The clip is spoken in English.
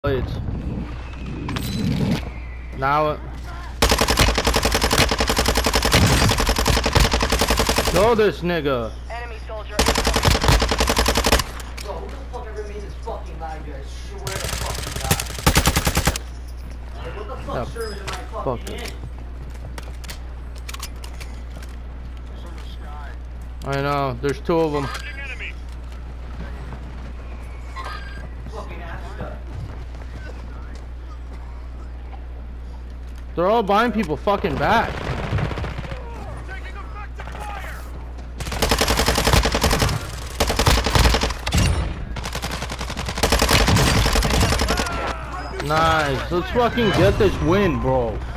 blades. Now Kill this nigga. Enemy soldier. Yo, who the fuck ever made this fucking lag, guys? Swear to fucking God. Like, what the fuck servers am I fucking in? I know, there's two of them. Fucking Asta. They're all buying people fucking back. Nice, let's fucking get this win, bro.